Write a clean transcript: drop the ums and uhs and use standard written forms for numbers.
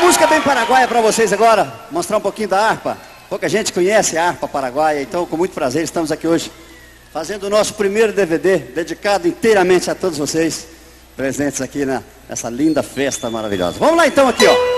música bem paraguaia para vocês agora, mostrar um pouquinho da harpa. Pouca gente conhece a harpa paraguaia, então com muito prazer estamos aqui hoje fazendo o nosso primeiro DVD, dedicado inteiramente a todos vocês presentes aqui nessa linda festa maravilhosa. Vamos lá então aqui, ó.